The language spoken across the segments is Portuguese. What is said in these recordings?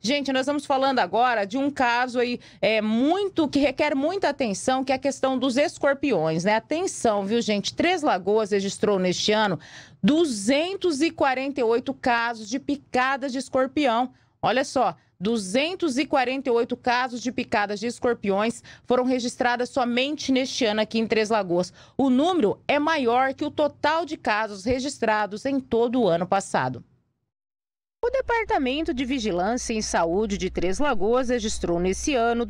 Gente, nós estamos falando agora de um caso aí que requer muita atenção, que é a questão dos escorpiões, né? Atenção, viu, gente? Três Lagoas registrou neste ano 248 casos de picadas de escorpião. Olha só, 248 casos de picadas de escorpiões foram registradas somente neste ano aqui em Três Lagoas. O número é maior que o total de casos registrados em todo o ano passado. O Departamento de Vigilância em Saúde de Três Lagoas registrou nesse ano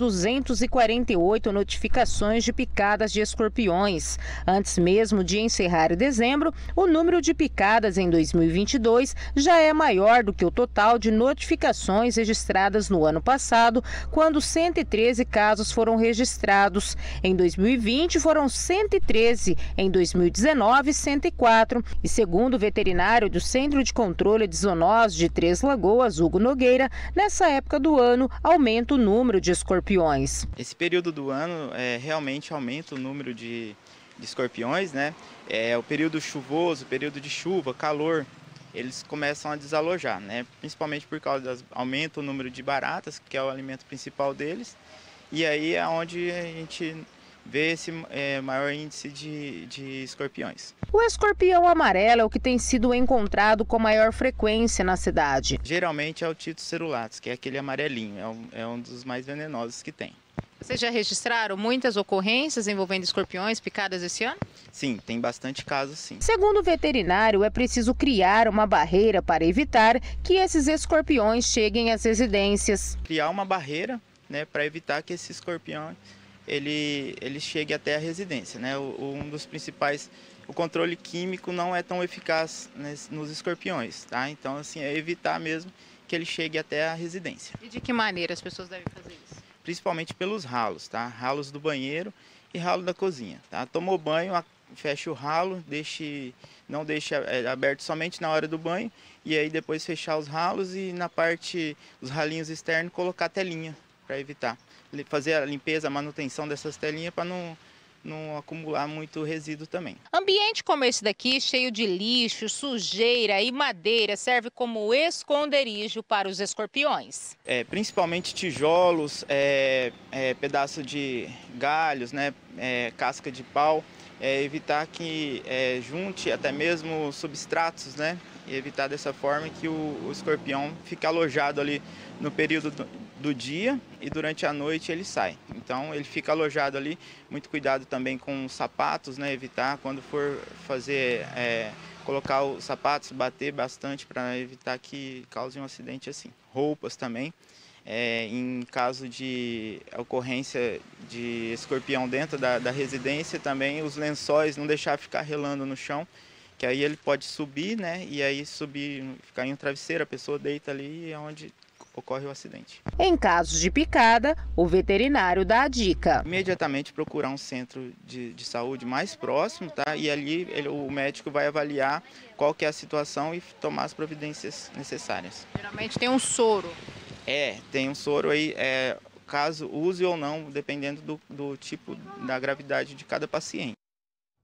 248 notificações de picadas de escorpiões. Antes mesmo de encerrar dezembro, o número de picadas em 2022 já é maior do que o total de notificações registradas no ano passado, quando 113 casos foram registrados. Em 2020 foram 113, em 2019 104. E segundo o veterinário do Centro de Controle de Zoonoses de Três Lagoas, Hugo Nogueira, nessa época do ano aumenta o número de escorpiões. Esse período do ano realmente aumenta o número de escorpiões, né? O período chuvoso, período de chuva, calor, eles começam a desalojar, né? Principalmente por causa do aumento o número de baratas, que é o alimento principal deles, e aí é onde a gente vê esse maior índice de escorpiões. O escorpião amarelo é o que tem sido encontrado com maior frequência na cidade. Geralmente é o Titus cerulatus, que é aquele amarelinho, é um dos mais venenosos que tem. Vocês já registraram muitas ocorrências envolvendo escorpiões picadas esse ano? Sim, tem bastante casos sim. Segundo o veterinário, é preciso criar uma barreira para evitar que esses escorpiões cheguem às residências. Criar uma barreira, né, para evitar que esse escorpião ele chegue até a residência, né? Um dos principais, o controle químico não é tão eficaz nos escorpiões, tá? Então, assim, é evitar mesmo que ele chegue até a residência. E de que maneira as pessoas devem fazer isso? Principalmente pelos ralos, tá? Ralos do banheiro e ralo da cozinha, tá? Tomou banho, fecha o ralo, não deixe aberto somente na hora do banho, e aí depois fechar os ralos e na parte, os ralinhos externos, colocar telinha para evitar. Fazer a limpeza, a manutenção dessas telinhas para não acumular muito resíduo também. Ambiente como esse daqui, cheio de lixo, sujeira e madeira, serve como esconderijo para os escorpiões. Principalmente tijolos, pedaço de galhos, né, casca de pau, evitar que junte até mesmo substratos, né, e evitar dessa forma que o escorpião fique alojado ali no período do dia e durante a noite ele sai. Então ele fica alojado ali, muito cuidado também com os sapatos, né? Evitar quando for fazer, colocar os sapatos, bater bastante para evitar que cause um acidente assim. Roupas também, em caso de ocorrência de escorpião dentro da residência também, os lençóis não deixar ficar relando no chão, que aí ele pode subir, né? E aí subir, ficar em um travesseiro, a pessoa deita ali e é onde ocorre o acidente. Em casos de picada, o veterinário dá a dica. Imediatamente procurar um centro de saúde mais próximo, tá? E ali o médico vai avaliar qual que é a situação e tomar as providências necessárias. Geralmente tem um soro. Tem um soro aí, caso use ou não, dependendo do tipo, da gravidade de cada paciente.